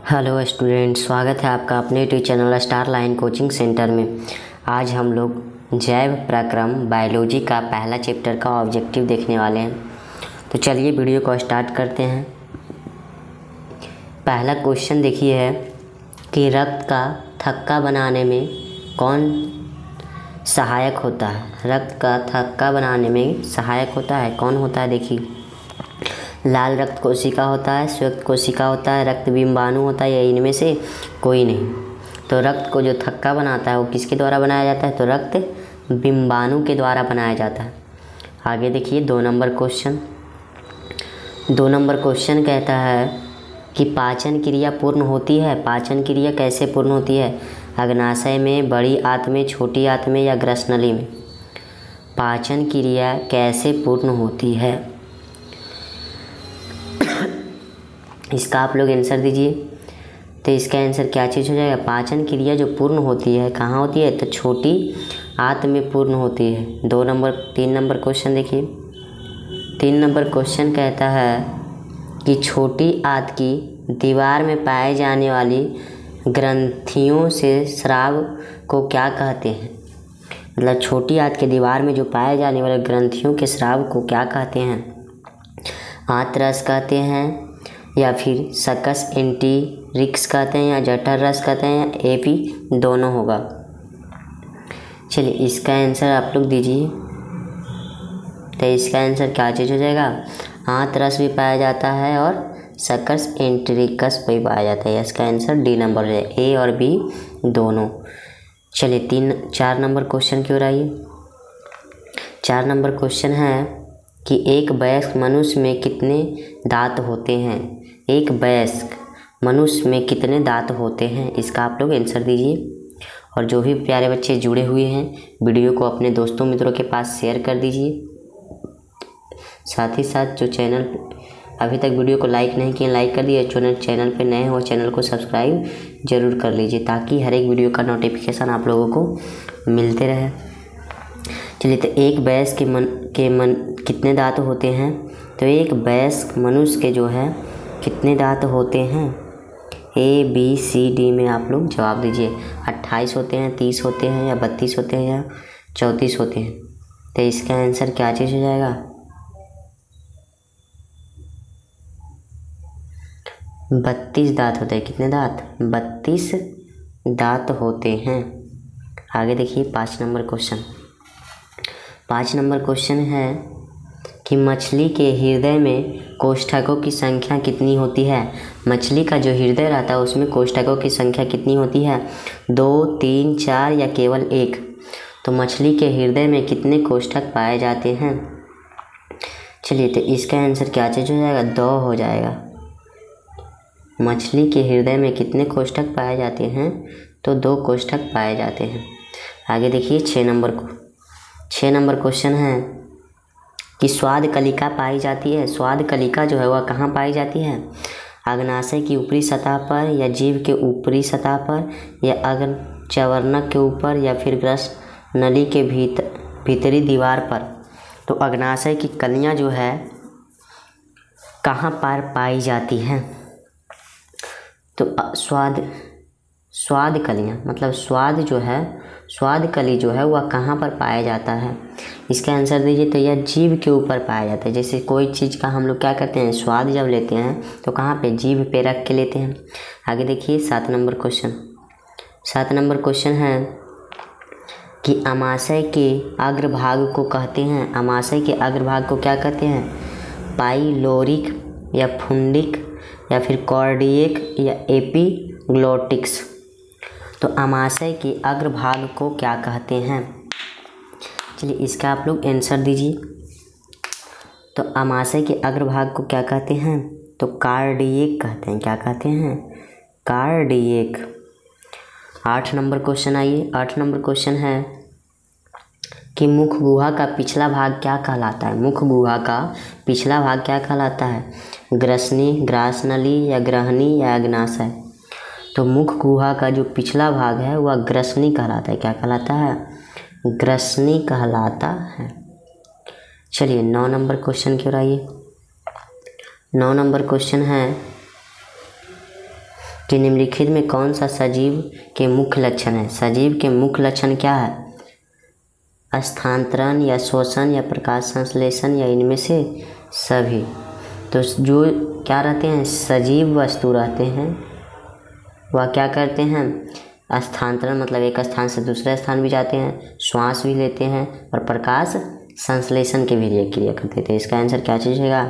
Hello student, स्वागत है आपका अपने YouTube channel star line coaching centre में। आज हम लोग जैव प्रक्रम बायोलॉजी का पहला चैप्टर का ऑब्जेक्टिव देखने वाले हैं। तो चलिए वीडियो को स्टार्ट करते हैं। पहला क्वेश्चन देखिए है कि रक्त का थक्का बनाने में कौन सहायक होता है। रक्त का थक्का बनाने में सहायक होता है, कौन होता है? देखिए, लाल रक्त कोशिका होता है, श्वेत कोशिका होता है, रक्त बिंबाणु होता है, या इनमें से कोई नहीं। तो रक्त को जो थक्का बनाता है वो किसके द्वारा बनाया जाता है? तो रक्त बिंबाणु के द्वारा बनाया जाता है। आगे देखिए 2 नंबर क्वेश्चन। 2 नंबर क्वेश्चन कहता है कि पाचन क्रिया पूर्ण होती है। पाचन क्रिया कैसे पूर्ण होती है? अग्नाशय में, बड़ी आंत में, छोटी आंत में, या ग्रसनली में? पाचन क्रिया कैसे पूर्ण होती है, इसका आप लोग आंसर दीजिए। तो इसका आंसर क्या चीज़ हो जाएगा? पाचन क्रिया जो पूर्ण होती है कहाँ होती है? तो छोटी आंत में पूर्ण होती है। 3 नंबर क्वेश्चन देखिए। 3 नंबर क्वेश्चन कहता है कि छोटी आंत की दीवार में पाए जाने वाली ग्रंथियों से स्राव को क्या कहते हैं? मतलब छोटी आंत के दीवार में जो पाए जाने वाले ग्रंथियों के स्राव को क्या कहते हैं? आंतरस कहते हैं, या फिर सकस एंटीरिक्स कहते हैं, या जठर रस कहते हैं, या एपी दोनों होगा। चलिए इसका आंसर आप लोग दीजिए। तो इसका आंसर क्या चीज़ हो जाएगा? आंतरस भी पाया जाता है और सकस एंटीरिक्स भी पाया जाता है। इसका आंसर डी नंबर है, ए और बी दोनों। चलिए 4 नंबर क्वेश्चन की ओर आइए। 4 नंबर क्वेश्चन है कि एक वयस्क मनुष्य में कितने दांत होते हैं? एक वयस्क मनुष्य में कितने दांत होते हैं, इसका आप लोग आंसर दीजिए। और जो भी प्यारे बच्चे जुड़े हुए हैं वीडियो को अपने दोस्तों मित्रों के पास शेयर कर दीजिए। साथ ही साथ जो चैनल अभी तक वीडियो को लाइक नहीं किए, लाइक कर दिए। जो चैनल पे नए हो चैनल को सब्सक्राइब जरूर कर लीजिए, ताकि हर एक वीडियो का नोटिफिकेशन आप लोगों को मिलते रहे। चलिए, तो एक वयस्क के कितने दांत होते हैं? तो एक वयस्क मनुष्य के जो है कितने दांत होते हैं? ए बी सी डी में आप लोग जवाब दीजिए। 28 होते हैं, 30 होते हैं, या 32 होते हैं, या 34 होते हैं? तो इसका आंसर क्या चीज़ हो जाएगा? 32 दांत होते हैं। कितने दांत? 32 दांत होते हैं। आगे देखिए 5 नंबर क्वेश्चन। 5 नंबर क्वेश्चन है कि मछली के हृदय में कोष्ठकों की संख्या कितनी होती है? मछली का जो हृदय रहता है उसमें कोष्ठकों की संख्या कितनी होती है? 2, 3, 4, या केवल 1? तो मछली के हृदय में कितने कोष्ठक पाए जाते हैं? चलिए, तो इसका आंसर क्या चीज़ हो जाएगा? 2 हो जाएगा। मछली के हृदय में कितने कोष्ठक पाए जाते हैं? तो 2 कोष्ठक पाए जाते हैं। आगे देखिए 6 नंबर क्वेश्चन है कि स्वाद कलिका पाई जाती है। स्वाद कलिका जो है वह कहाँ पाई जाती है? अग्नाशय की ऊपरी सतह पर, या जीभ के ऊपरी सतह पर, या अग्नचवर्णक के ऊपर, या फिर ग्रसनली के भीतरी दीवार पर? तो अग्नाशय की कलियाँ जो है कहाँ पर पाई जाती हैं? तो स्वाद कलियाँ मतलब स्वाद कली जो है वह कहाँ पर पाया जाता है? इसका आंसर दीजिए। तो यह जीभ के ऊपर पाया जाता है। जैसे कोई चीज़ का हम लोग क्या करते हैं, स्वाद जब लेते हैं तो कहाँ पे? जीभ पे रख के लेते हैं। आगे देखिए 7 नंबर क्वेश्चन। 7 नंबर क्वेश्चन है कि अमाशय के अग्रभाग को कहते हैं। अमाशय के अग्रभाग को क्या कहते हैं? पाइलोरिक, या फुंडिक, या फिर कॉर्डिएक, या एपिग्लोटिक्स? तो अमाशय के अग्रभाग को क्या कहते हैं? चलिए इसका आप लोग आंसर दीजिए। तो अमाशय के अग्रभाग को क्या कहते हैं? तो कार्डिएक कहते हैं। क्या कहते हैं? कार्डिएक। 8 नंबर क्वेश्चन आइए। 8 नंबर क्वेश्चन है कि मुख गुहा का पिछला भाग क्या कहलाता है? मुख गुहा का पिछला भाग क्या कहलाता है? ग्रसनी, ग्रासनली, या ग्रहणी, या अग्नाशय? तो मुख गुहा का जो पिछला भाग है वह ग्रसनी कहलाता है। क्या कहलाता है? ग्रसनी कहलाता है। चलिए 9 नंबर क्वेश्चन की ओर आइए। 9 नंबर क्वेश्चन है कि निम्नलिखित में कौन सा सजीव के मुख्य लक्षण है। सजीव के मुख्य लक्षण क्या है? स्थानांतरण या श्वसन या प्रकाश संश्लेषण या इनमें से सभी। तो जो क्या रहते हैं, सजीव वस्तु रहते हैं, वह क्या करते हैं? स्थानांतरण मतलब एक स्थान से दूसरे स्थान भी जाते हैं, श्वास भी लेते हैं और प्रकाश संश्लेषण के भी क्रिया करते हैं। तो इसका आंसर क्या चीज़ होगा?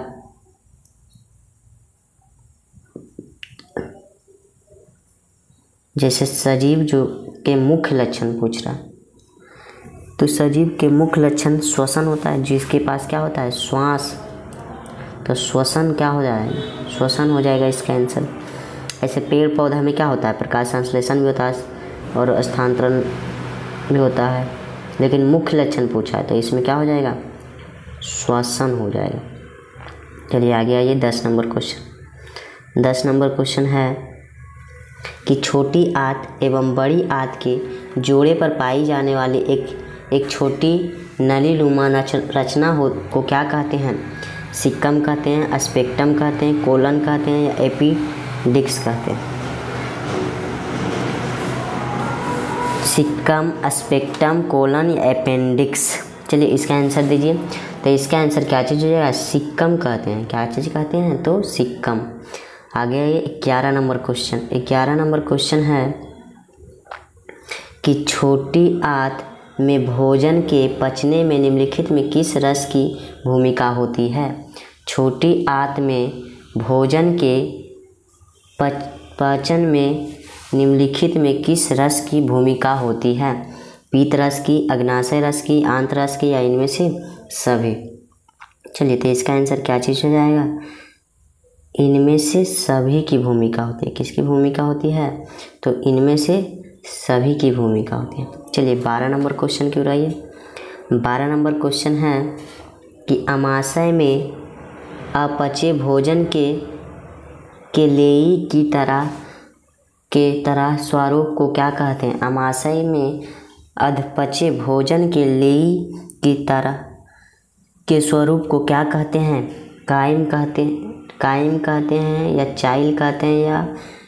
जैसे सजीव जो के मुख्य लक्षण पूछ रहा है, तो सजीव के मुख्य लक्षण श्वसन होता है, जिसके पास क्या होता है? श्वास। तो श्वसन क्या हो जाएगा? श्वसन हो जाएगा इसका आंसर। ऐसे पेड़ पौधा में क्या होता है? प्रकाश संश्लेषण भी होता है और स्थानांतरण भी होता है, लेकिन मुख्य लक्षण पूछा है तो इसमें क्या हो जाएगा? श्वसन हो जाएगा। चलिए आगे आइए 10 नंबर क्वेश्चन। 10 नंबर क्वेश्चन है कि छोटी आंत एवं बड़ी आंत के जोड़े पर पाई जाने वाली एक छोटी नलीनुमा रचना को क्या कहते हैं? सिक्कम कहते हैं, स्पेक्ट्रम कहते हैं, कोलन कहते हैं या एपिडिक्स कहते हैं। सिक्कम, स्पेक्ट्रम, कोलन या अपेंडिक्स। चलिए इसका आंसर दीजिए। तो इसका आंसर क्या चीज़ हो जाएगा? सिक्कम कहते हैं। क्या चीज़ कहते हैं? तो सिक्कम। आगे आइए 11 नंबर क्वेश्चन। 11 नंबर क्वेश्चन है कि छोटी आंत में भोजन के पचने में निम्नलिखित में किस रस की भूमिका होती है? छोटी आंत में भोजन के पाचन में निम्नलिखित में किस रस की भूमिका होती है? पीत रस की, अग्नाशय रस की, आंत रस की या इनमें से सभी। चलिए तो इसका आंसर क्या चीज़ हो जाएगा? इनमें से सभी की भूमिका होती है। किसकी भूमिका होती है? तो इनमें से सभी की भूमिका होती है। चलिए 12 नंबर क्वेश्चन की ओर आइए। 12 नंबर क्वेश्चन है कि अमाशय में अपचे भोजन के लेई की तरह स्वरूप को क्या कहते हैं? अमाशय में अधपचे भोजन के लेई की तरह के स्वरूप को क्या कहते हैं? कायम कहते हैं या चाइल कहते हैं या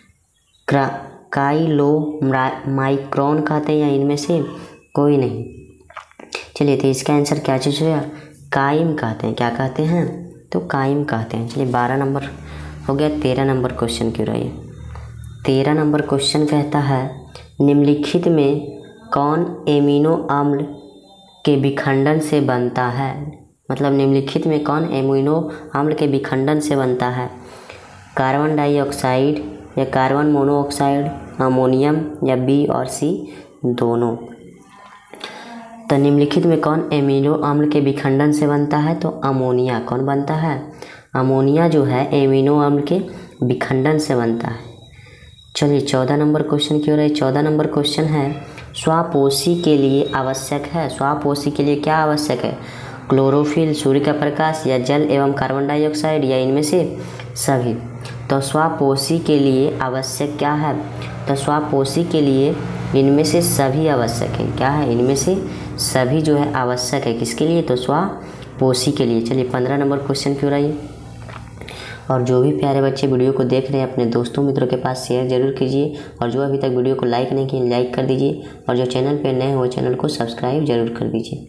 काइलो माइक्रोन कहते हैं या इनमें से कोई नहीं। चलिए तो इसका आंसर क्या चीज़ होगा? कायम कहते हैं। क्या कहते हैं? तो कायम कहते हैं। चलिए 12 नंबर हो गया। 13 नंबर क्वेश्चन क्यों रही? 13 नंबर क्वेश्चन कहता है निम्नलिखित में कौन एमिनो अम्ल के विखंडन से बनता है? मतलब निम्नलिखित में कौन एमिनो अम्ल के विखंडन से बनता है? कार्बन डाइऑक्साइड या कार्बन मोनोऑक्साइड, अमोनियम या बी और सी दोनों। तो निम्नलिखित में कौन एमिनो अम्ल के विखंडन से बनता है? तो अमोनिया। कौन बनता है? अमोनिया जो है एमिनो अम्ल के विखंडन से बनता है। चलिए 14 नंबर क्वेश्चन की ओर है। 14 नंबर क्वेश्चन है श्वापोषी के लिए आवश्यक है। श्वापोषी के लिए क्या आवश्यक है? क्लोरोफिल, सूर्य का प्रकाश या जल एवं कार्बन डाइऑक्साइड या इनमें से सभी। तो श्वापोषी के लिए आवश्यक क्या है? तो श्वापोषी के लिए इनमें से सभी आवश्यक है। क्या है? इनमें से सभी जो है आवश्यक है। किसके लिए? तो श्वापोषी के लिए। चलिए 15 नंबर क्वेश्चन की ओर आइए। और जो भी प्यारे बच्चे वीडियो को देख रहे हैं अपने दोस्तों मित्रों के पास शेयर जरूर कीजिए, और जो अभी तक वीडियो को लाइक नहीं किए लाइक कर दीजिए, और जो चैनल पे नए हो चैनल को सब्सक्राइब जरूर कर दीजिए।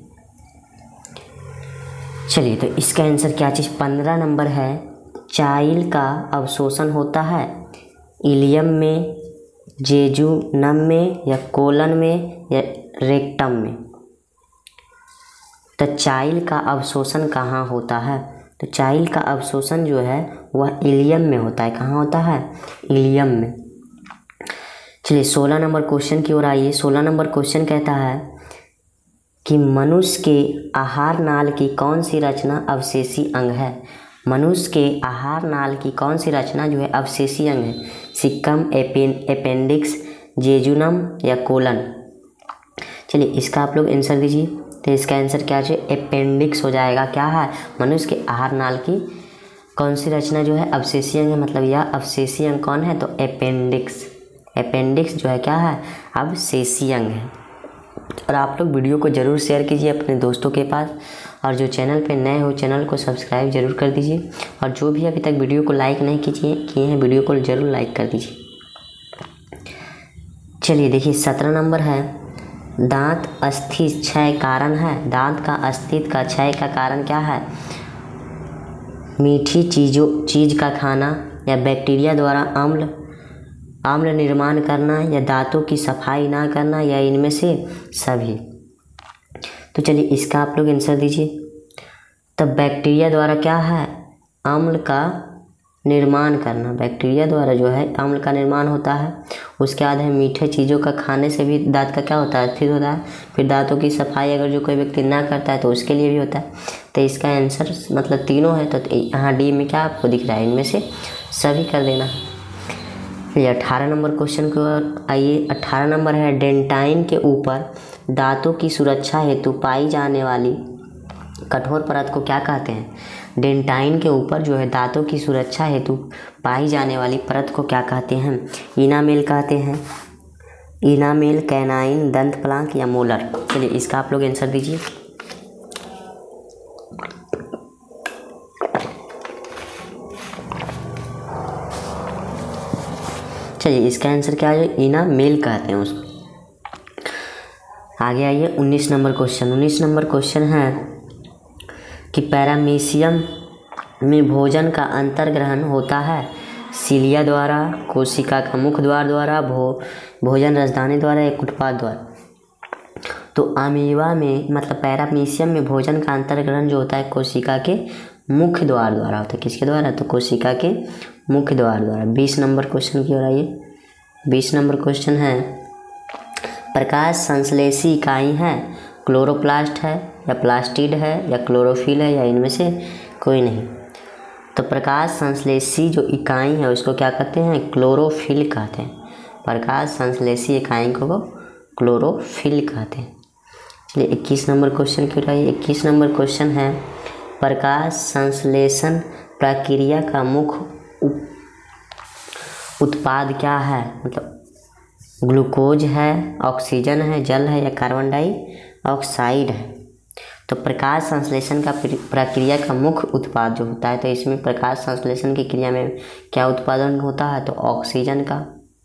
चलिए तो इसका आंसर क्या चीज़? 15 नंबर है चाइल का अवशोषण होता है इलियम में, जेजुनम में या कोलन में या रेक्टम में। तो चाइल का अवशोषण कहाँ होता है? तो चाइल का अवशोषण जो है वह इलियम में होता है। कहाँ होता है? इलियम में। चलिए 16 नंबर क्वेश्चन की ओर आइए। 16 नंबर क्वेश्चन कहता है कि मनुष्य के आहार नाल की कौन सी रचना अवशेषी अंग है? मनुष्य के आहार नाल की कौन सी रचना जो है अवशेषी अंग है? सिक्कम, अपेंडिक्स, जेजुनम या कोलन। चलिए इसका आप लोग आंसर दीजिए। तो इसका आंसर क्या है? अपेंडिक्स हो जाएगा। क्या है? मनुष्य के आहार नाल की कौन सी रचना जो है अवशेषी अंग है, मतलब यह अवशेषी अंग कौन है? तो अपेंडिक्स। अपेंडिक्स जो है क्या है? अवशेषी अंग है। और आप लोग वीडियो को ज़रूर शेयर कीजिए अपने दोस्तों के पास, और जो चैनल पे नए हो चैनल को सब्सक्राइब जरूर कर दीजिए, और जो भी अभी तक वीडियो को लाइक नहीं किए हैं वीडियो को ज़रूर लाइक कर दीजिए। चलिए देखिए 17 नंबर है, दांत अस्थि क्षय कारण है। दांत का अस्तित्व का क्षय का कारण क्या है? मीठी चीज़ का खाना, या बैक्टीरिया द्वारा अम्ल निर्माण करना, या दांतों की सफाई ना करना, या इनमें से सभी। तो चलिए इसका आप लोग आंसर दीजिए। तब बैक्टीरिया द्वारा क्या है? अम्ल का निर्माण करना। बैक्टीरिया द्वारा जो है अम्ल का निर्माण होता है। उसके बाद है मीठे चीज़ों का खाने से भी दांत का क्या होता है? अस्थित होता है। फिर दांतों की सफाई अगर जो कोई व्यक्ति ना करता है तो उसके लिए भी होता है। तो इसका आंसर मतलब तीनों है। तो यहाँ डी में क्या आपको दिख रहा है? इनमें से सभी कर देना। ये 18 नंबर क्वेश्चन की ओर आइए। 18 नंबर है, डेंटाइन के ऊपर दांतों की सुरक्षा हेतु पाई जाने वाली कठोर परत को क्या कहते हैं? डेंटाइन के ऊपर जो है दांतों की सुरक्षा हेतु पाई जाने वाली परत को क्या कहते हैं? इनामेल कहते हैं। इनामेल, कैनाइन, दंत प्लांक, या मोलर। चलिए इसका आप लोग आंसर दीजिए। चलिए इसका आंसर क्या है? इनामेल कहते हैं उसको। आगे आइए 19 नंबर क्वेश्चन। 19 नंबर क्वेश्चन है कि पैरामीशियम में भोजन का अंतर्ग्रहण होता है सीलिया द्वारा, कोशिका का मुख द्वार द्वारा, भोजन रसदानी द्वारा, या उत्पाद द्वारा। तो अमीबा में मतलब पैरामीशियम में भोजन का अंतर्ग्रहण जो होता है कोशिका के मुख्य द्वार द्वारा होता है। किसके द्वारा? तो कोशिका के मुख्य द्वार द्वारा। 20 नंबर क्वेश्चन की ओर आइए। 20 नंबर क्वेश्चन है, प्रकाश संश्लेषी इकाई है, क्लोरोप्लास्ट है, या प्लास्टिड है, या क्लोरोफिल है, या इनमें से कोई नहीं। तो प्रकाश संश्लेषी जो इकाई है उसको क्या कहते हैं? क्लोरोफिल कहते हैं। प्रकाश संश्लेषी इकाई को क्लोरोफिल कहते हैं। चलिए 21 नंबर क्वेश्चन की ओर आइए। 21 नंबर क्वेश्चन है, प्रकाश संश्लेषण प्रक्रिया का मुख्य उत्पाद क्या है? मतलब ग्लूकोज है, ऑक्सीजन है, जल है, या कार्बन डाइऑक्साइड है। तो प्रकाश संश्लेषण का प्रक्रिया का मुख्य उत्पाद जो होता है, तो इसमें प्रकाश संश्लेषण की क्रिया में क्या उत्पादन होता है? तो ऑक्सीजन का।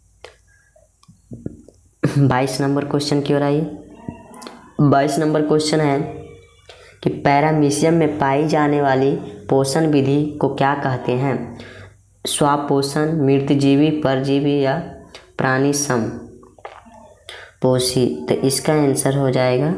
22 नंबर क्वेश्चन की ओर आइए। 22 नंबर क्वेश्चन है कि पैरामीशियम में पाई जाने वाली पोषण विधि को क्या कहते हैं? स्वापोषण, मृतजीवी, परजीवी, या प्राणी समपोषी। तो इसका आंसर हो जाएगा,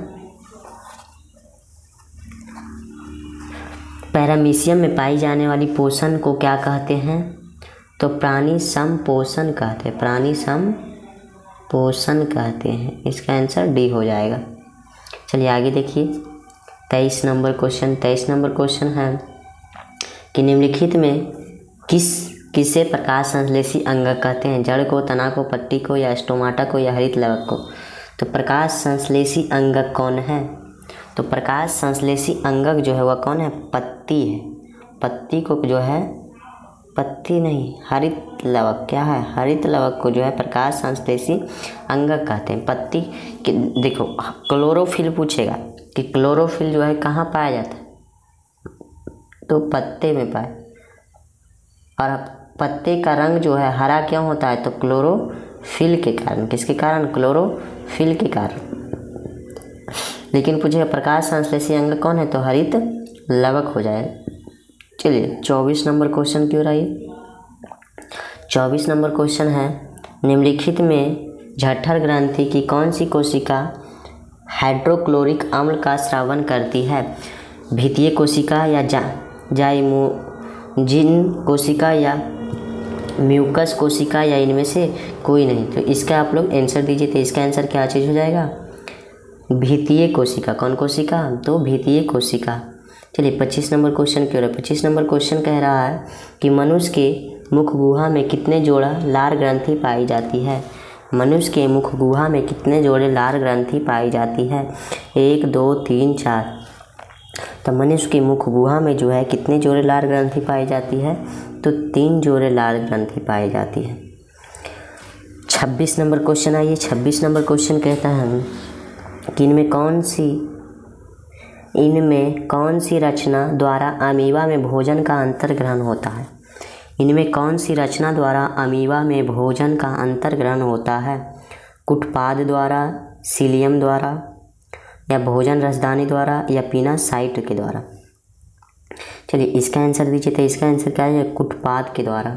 पैरामीशियम में पाई जाने वाली पोषण को क्या कहते हैं? तो प्राणी समपोषण कहते हैं। प्राणी समपोषण कहते हैं। इसका आंसर डी हो जाएगा। चलिए आगे देखिए 23 नंबर क्वेश्चन। 23 नंबर क्वेश्चन है कि निम्नलिखित में किसे प्रकाश संश्लेषी अंगक कहते हैं? जड़ को, तना को, पत्ती को, या स्टोमाटा को, या हरित लवक को। तो प्रकाश संश्लेषी अंगक कौन है? तो प्रकाश संश्लेषी अंगक जो है वह कौन है? पत्ती है। पत्ती को जो है, पत्ती नहीं, हरित लवक। क्या है? हरित लवक को जो है प्रकाश संश्लेषी अंगक कहते हैं। पत्ती कि देखो क्लोरोफिल पूछेगा कि क्लोरोफिल जो है कहाँ पाया जाता है? तो पत्ते में पाया। और पत्ते का रंग जो है हरा क्यों होता है? तो क्लोरोफिल के कारण। किसके कारण? क्लोरोफिल के कारण। लेकिन पूछेगा प्रकाश संश्लेषी अंग कौन है? तो हरित लवक हो जाएगा। चलिए 24 नंबर क्वेश्चन की ओर आइए। 24 नंबर क्वेश्चन है, निम्नलिखित में जठर ग्रंथि की कौन सी कोशिका हाइड्रोक्लोरिक अम्ल का स्रावन करती है? भित्तीय कोशिका, या जाइमोजिन कोशिका, या म्यूकस कोशिका, या इनमें से कोई नहीं। तो इसका आप लोग आंसर दीजिए। तो इसका आंसर क्या चीज़ हो जाएगा? भित्तीय कोशिका। कौन कोशिका? तो भित्तीय कोशिका। चलिए 25 नंबर क्वेश्चन की ओर। 25 नंबर क्वेश्चन कह रहा है कि मनुष्य के मुख गुहा में कितने जोड़ा लार ग्रंथि पाई जाती है? मनुष्य के मुख गुहा में कितने जोड़े लार ग्रंथि पाई जाती है? 1, 2, 3, 4। तो मनुष्य के मुख गुहा में जो है कितने जोड़े लार ग्रंथि पाई जाती है? तो 3 जोड़े लार ग्रंथि पाई जाती है। 26 नंबर क्वेश्चन आइए। 26 नंबर क्वेश्चन कहता है कि इनमें कौन सी रचना द्वारा अमीबा में भोजन का अंतर्ग्रहण होता है? इनमें कौन सी रचना द्वारा अमीबा में भोजन का अंतर्ग्रहण होता है? कुटपाद द्वारा, सीलियम द्वारा, या भोजन रसदानी द्वारा, या पीना साइट के द्वारा। चलिए इसका आंसर दीजिए। तो इसका आंसर क्या है? कुटपाद के द्वारा।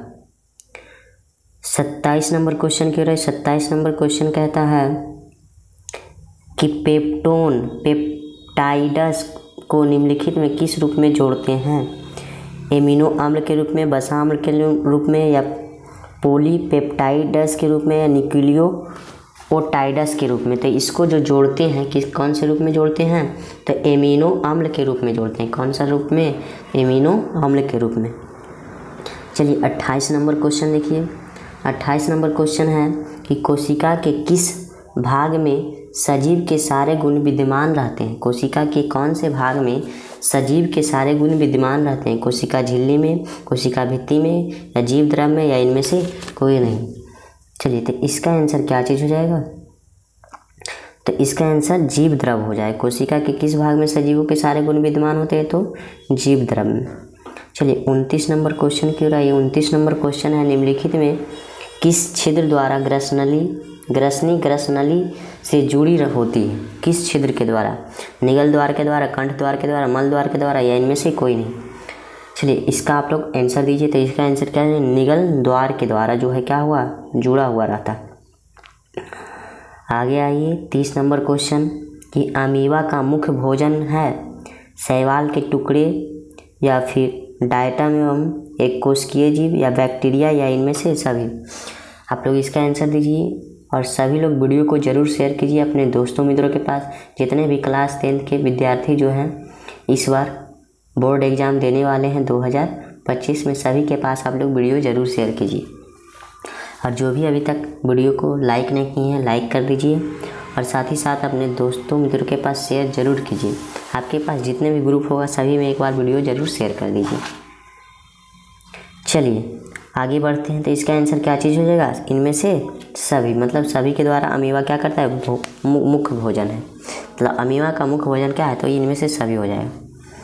27 नंबर क्वेश्चन क्यों रहे? 27 नंबर क्वेश्चन कहता है कि पेप्टाइड्स को निम्नलिखित में किस रूप में जोड़ते हैं? एमिनो अम्ल के रूप में, वसा अम्ल के रूप में, या पॉलीपेप्टाइड्स के रूप में, या न्यूक्लियोटाइड्स के रूप में। तो इसको जो जोड़ते हैं किस कौन से रूप में जोड़ते हैं? तो एमिनो अम्ल के रूप में जोड़ते हैं। कौन सा रूप में? एमिनो अम्ल के रूप में। चलिए 28 नंबर क्वेश्चन देखिए। 28 नंबर क्वेश्चन है कि कोशिका के किस भाग में सजीव के सारे गुण विद्यमान रहते हैं? कोशिका के कौन से भाग में सजीव के सारे गुण विद्यमान रहते हैं? कोशिका झिल्ली में, कोशिका भित्ति में, या जीव द्रव में, या इनमें से कोई नहीं। चलिए तो इसका आंसर क्या चीज़ हो जाएगा? तो इसका आंसर जीव द्रव हो जाए। कोशिका के किस भाग में सजीवों के सारे गुण विद्यमान होते हैं? तो जीव द्रव में। चलिए 29 नंबर क्वेश्चन क्यों रहा है? 29 नंबर क्वेश्चन है निम्नलिखित में किस छिद्र द्वारा ग्रसनली से जुड़ी होती है? किस छिद्र के द्वारा? निगल द्वार के द्वारा, कंठ द्वार के द्वारा, मल द्वार के द्वारा, या इनमें से कोई नहीं। चलिए इसका आप लोग आंसर दीजिए। तो इसका आंसर क्या है? निगल द्वार के द्वारा जो है क्या हुआ? जुड़ा हुआ रहता। आगे आइए 30 नंबर क्वेश्चन कि अमीबा का मुख्य भोजन है शैवाल के टुकड़े, या फिर डायटम एवं एक कोशिकीय जीव, या बैक्टीरिया, या इनमें से सभी। आप लोग इसका आंसर दीजिए और सभी लोग वीडियो को ज़रूर शेयर कीजिए अपने दोस्तों मित्रों के पास। जितने भी क्लास 10th के विद्यार्थी जो हैं इस बार बोर्ड एग्ज़ाम देने वाले हैं 2025 में, सभी के पास आप लोग वीडियो ज़रूर शेयर कीजिए। और जो भी अभी तक वीडियो को लाइक नहीं किए हैं लाइक कर दीजिए, और साथ ही साथ अपने दोस्तों मित्रों के पास शेयर ज़रूर कीजिए। आपके पास जितने भी ग्रुप होगा सभी में एक बार वीडियो ज़रूर शेयर कर दीजिए। चलिए आगे बढ़ते हैं। तो इसका आंसर क्या चीज़ हो जाएगा? इनमें से सभी, मतलब सभी के द्वारा अमीबा क्या करता है? मुख्य भोजन है। मतलब अमीबा का मुख्य भोजन क्या है? तो इनमें से सभी हो जाएगा।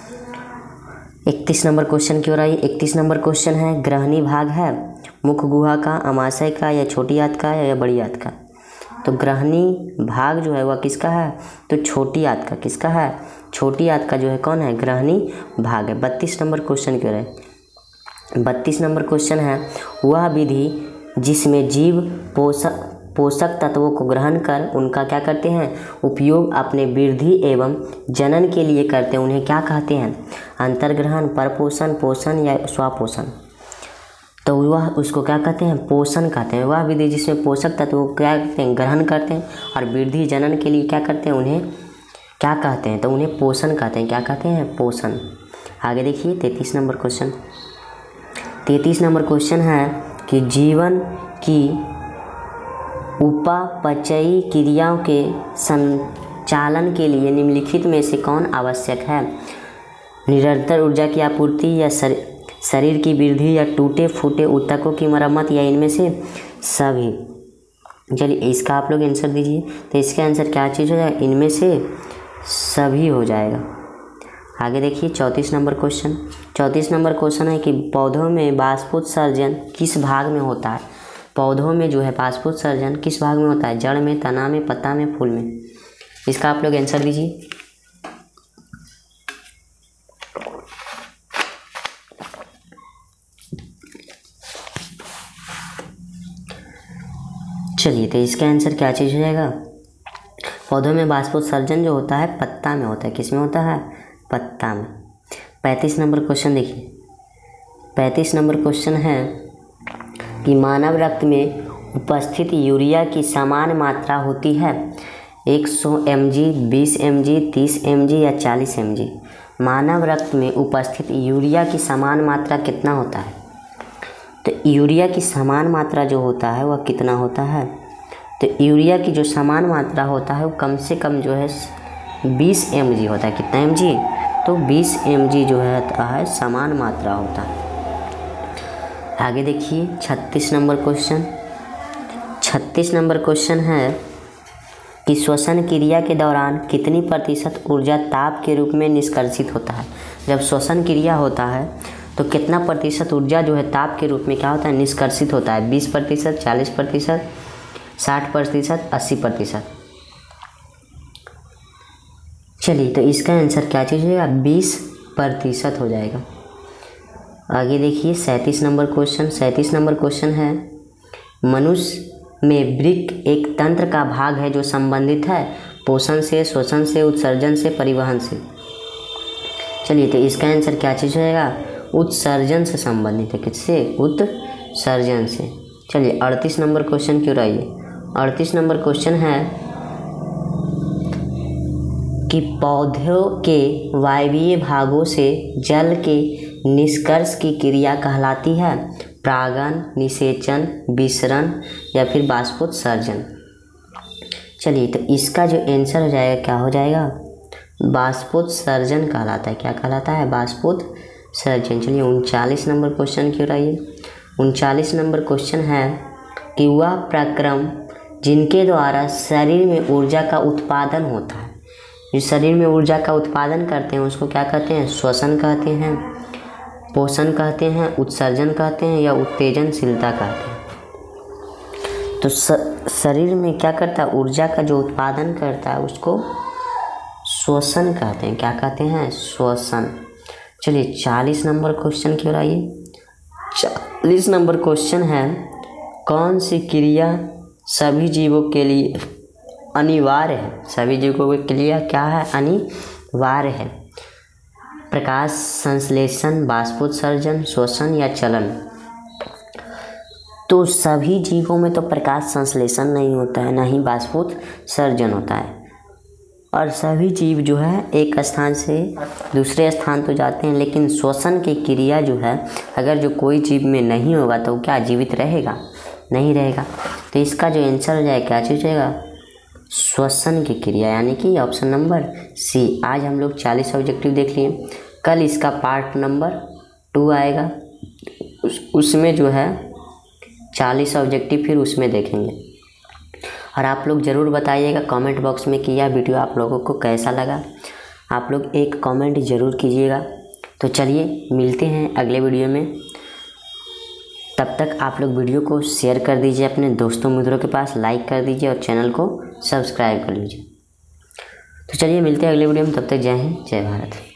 31 नंबर क्वेश्चन क्यों रहा है? 31 नंबर क्वेश्चन है ग्रहणी भाग है मुख्य गुहा का, अमाशय का, या छोटी आंत का, या बड़ी आंत का। तो ग्रहणी भाग जो है वह किसका है? तो छोटी आंत का। किसका है? छोटी आंत का जो है कौन है? ग्रहणी भाग है। 32 नंबर क्वेश्चन क्यों रहे? 32 नंबर क्वेश्चन है वह विधि जिसमें जीव पोषक तत्वों को ग्रहण कर उनका क्या करते हैं? उपयोग अपने वृद्धि एवं जनन के लिए करते हैं, उन्हें क्या कहते हैं? अंतर्ग्रहण, परपोषण, पोषण, या स्वापोषण। तो वह उसको क्या कहते हैं? पोषण कहते हैं। वह विधि जिसमें पोषक तत्वों को क्या करते हैं? ग्रहण करते हैं, और वृद्धि जनन के लिए क्या करते हैं? उन्हें क्या कहते हैं? तो उन्हें पोषण कहते हैं। क्या कहते हैं? पोषण। आगे देखिए 33 नंबर क्वेश्चन। 33 नंबर क्वेश्चन है कि जीवन की उपापचयी क्रियाओं के संचालन के लिए निम्नलिखित में से कौन आवश्यक है? निरंतर ऊर्जा की आपूर्ति, या शरीर की वृद्धि, या टूटे फूटे ऊतकों की मरम्मत, या इनमें से सभी। चलिए इसका आप लोग आंसर दीजिए। तो इसका आंसर क्या चीज़ हो जाएगा? इनमें से सभी हो जाएगा। आगे देखिए 34 नंबर क्वेश्चन। 34 नंबर क्वेश्चन है कि पौधों में बाष्पोत्सर्जन किस भाग में होता है? पौधों में जो है बाष्पोत्सर्जन किस भाग में होता है? जड़ में, तना में, पत्ता में, फूल में। इसका आप लोग आंसर दीजिए। चलिए तो इसका आंसर क्या चीज़ हो जाएगा? पौधों में बाष्पोत्सर्जन जो होता है पत्ता में होता है। किस में होता है? पत्ता में। 35 नंबर क्वेश्चन देखिए। 35 नंबर क्वेश्चन है कि मानव रक्त में उपस्थित यूरिया की समान मात्रा होती है 100 mg, 20 mg, 30 mg, या 40 mg। मानव रक्त में उपस्थित यूरिया की समान मात्रा कितना होता है? तो यूरिया की समान मात्रा जो होता है वह कितना होता है? तो यूरिया की जो समान मात्रा होता है वो कम से कम जो है 20 mg होता है। कितना mg? तो 20 mg जो है समान मात्रा होता है। आगे देखिए 36 नंबर क्वेश्चन। 36 नंबर क्वेश्चन है कि श्वसन क्रिया के दौरान कितनी प्रतिशत ऊर्जा ताप के रूप में निष्कर्षित होता है? जब श्वसन क्रिया होता है तो कितना प्रतिशत ऊर्जा जो है ताप के रूप में क्या होता है? निष्कर्षित होता है। 20%, 40%, 60%, 80%। चलिए, तो इसका आंसर क्या चीज़ हो जाएगा? 20% हो जाएगा। आगे देखिए 37 नंबर क्वेश्चन। 37 नंबर क्वेश्चन है, मनुष्य में वृक्क एक तंत्र का भाग है जो संबंधित है पोषण से, श्वसन से, उत्सर्जन से, परिवहन से। चलिए, तो इसका आंसर क्या चीज़ हो जाएगा? उत्सर्जन से संबंधित है। किससे? उत्सर्जन से। चलिए 38 नंबर क्वेश्चन क्यों रहिए। 38 नंबर क्वेश्चन है कि पौधों के वायवीय भागों से जल के निष्कर्ष की क्रिया कहलाती है परागण, निषेचन, विसरण या फिर बाष्पोत्सर्जन। चलिए, तो इसका जो आंसर हो जाएगा क्या हो जाएगा? बाष्पोत्सर्जन कहलाता है। क्या कहलाता है? बाष्पोत्सर्जन। चलिए 39 नंबर क्वेश्चन क्यों रहिए। 39 नंबर क्वेश्चन है कि वह प्रक्रम जिनके द्वारा शरीर में ऊर्जा का उत्पादन होता है, जो शरीर में ऊर्जा का उत्पादन करते हैं उसको क्या कहते हैं? श्वसन कहते हैं, पोषण कहते हैं, उत्सर्जन कहते हैं या उत्तेजनशीलता कहते हैं। तो शरीर में क्या करता है? ऊर्जा का जो उत्पादन करता है उसको श्वसन कहते हैं। क्या कहते हैं? श्वसन। चलिए 40 नंबर क्वेश्चन क्यों आइए। 40 नंबर क्वेश्चन है, कौन सी क्रिया सभी जीवों के लिए अनिवार्य है? सभी जीवों के लिए क्या है? अनिवार्य है। प्रकाश संश्लेषण, बाष्पोत्सर्जन, श्वसन या चलन। तो सभी जीवों में तो प्रकाश संश्लेषण नहीं होता है, ना ही बाष्पोत्सर्जन होता है। और सभी जीव जो है एक स्थान से दूसरे स्थान तो जाते हैं, लेकिन श्वसन की क्रिया जो है अगर जो कोई जीव में नहीं होगा तो क्या जीवित रहेगा? नहीं रहेगा। तो इसका जो आंसर हो जाएगा क्या चीज़ रहेगा? श्वसन की क्रिया, यानी कि ऑप्शन नंबर सी। आज हम लोग 40 ऑब्जेक्टिव देख लिए। कल इसका पार्ट नंबर 2 आएगा, उसमें जो है 40 ऑब्जेक्टिव फिर उसमें देखेंगे। और आप लोग ज़रूर बताइएगा कमेंट बॉक्स में कि यह वीडियो आप लोगों को कैसा लगा। आप लोग एक कमेंट ज़रूर कीजिएगा। तो चलिए मिलते हैं अगले वीडियो में। तब तक आप लोग वीडियो को शेयर कर दीजिए अपने दोस्तों मित्रों के पास, लाइक कर दीजिए और चैनल को सब्सक्राइब कर लीजिए। तो चलिए मिलते हैं अगले वीडियो में। तब तक जय हिंद, जय भारत।